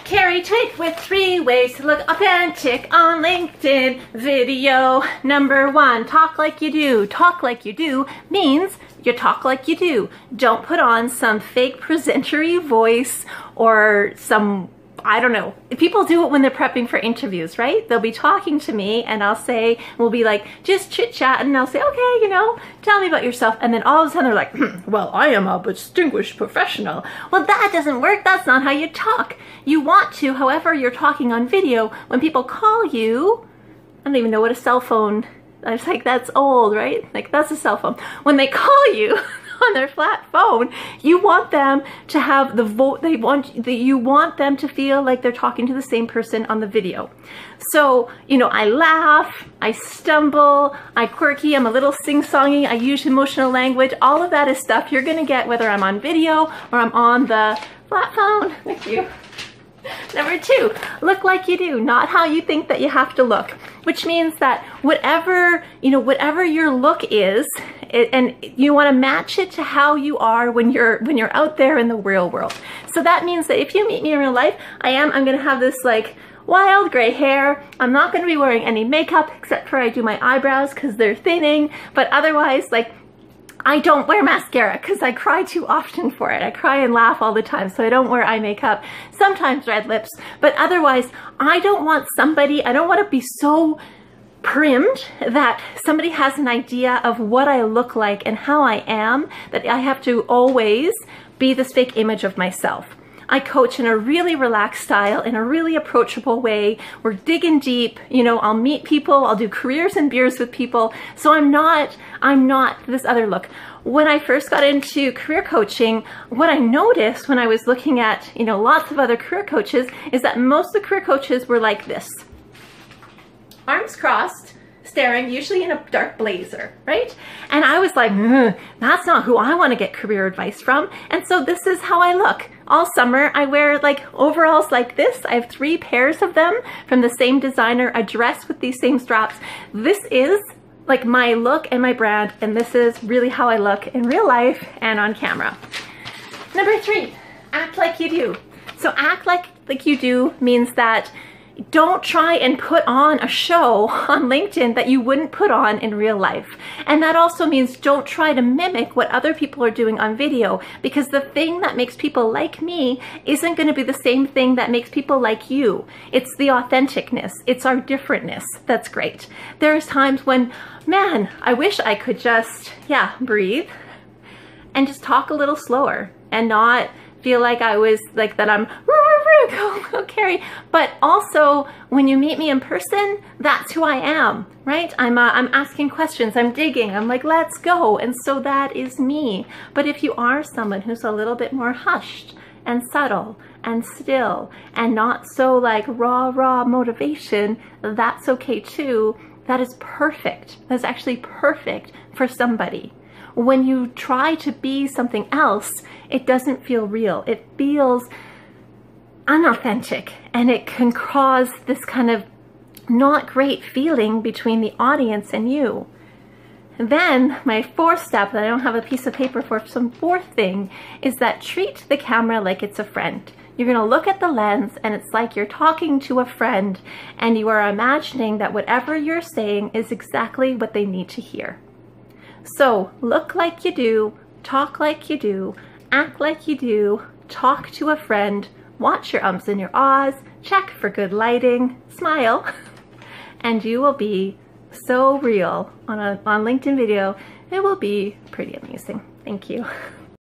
Carrie Twig with 3 ways to look authentic on LinkedIn. Video number 1, talk like you do. Talk like you do means you talk like you do. Don't put on some fake presentery voice or some, I don't know. People do it when they're prepping for interviews, right? They'll be talking to me and I'll say, we'll be like, just chit chat, and I'll say, okay, you know, tell me about yourself. And then all of a sudden they're like, well, I am a distinguished professional. Well, that doesn't work. That's not how you talk. You want to, however, you're talking on video. When people call you, I don't even know what a cell phone, I was like, that's old, right? Like, that's a cell phone. When they call you on their flat phone, you want them to have the you want them to feel like they're talking to the same person on the video. So, you know, I laugh, I stumble, I quirky, I'm a little sing-songy, I use emotional language. All of that is stuff you're gonna get whether I'm on video or I'm on the flat phone with you. Number 2, look like you do, not how you think that you have to look, which means that whatever, you know, whatever your look is, and you want to match it to how you are when you're out there in the real world. So that means that if you meet me in real life, I'm going to have this like wild gray hair. I'm not going to be wearing any makeup except for I do my eyebrows because they're thinning, but otherwise, like, I don't wear mascara because I cry too often for it. I cry and laugh all the time, so I don't wear eye makeup, sometimes red lips, but otherwise, I don't want to be so primed that somebody has an idea of what I look like and how I am, that I have to always be this fake image of myself. I coach in a really relaxed style, in a really approachable way. We're digging deep, you know, I'll meet people, I'll do careers and beers with people. So I'm not this other look. When I first got into career coaching, what I noticed when I was looking at, you know, lots of other career coaches is that most of the career coaches were like this. Arms crossed, staring, usually in a dark blazer, right? And I was like, that's not who I want to get career advice from. And so this is how I look. All summer, I wear like overalls like this. I have 3 pairs of them from the same designer, a dress with these same straps. This is like my look and my brand, and this is really how I look in real life and on camera. Number 3, act like you do. So act like you do means that don't try and put on a show on LinkedIn that you wouldn't put on in real life. And that also means don't try to mimic what other people are doing on video, because the thing that makes people like me isn't going to be the same thing that makes people like you. It's the authenticness. It's our differentness. That's great. There's times when, man, I wish I could just, breathe and just talk a little slower and not feel like I was like that I'm go Carrie. But also when you meet me in person, that's who I am, right? I'm asking questions, I'm digging, I'm like, let's go. And so that is me. But if you are someone who's a little bit more hushed and subtle and still and not so like raw motivation, that's okay too. That is perfect. That's actually perfect for somebody. When you try to be something else, it doesn't feel real. It feels unauthentic, and it can cause this kind of not great feeling between the audience and you. And then my 4th step that I don't have a piece of paper for, some 4th thing, is that treat the camera like it's a friend. You're going to look at the lens and it's like you're talking to a friend, and you are imagining that whatever you're saying is exactly what they need to hear. So look like you do, talk like you do, act like you do, talk to a friend, watch your ums and your ahs, check for good lighting, smile, and you will be so real on LinkedIn video. It will be pretty amazing. Thank you.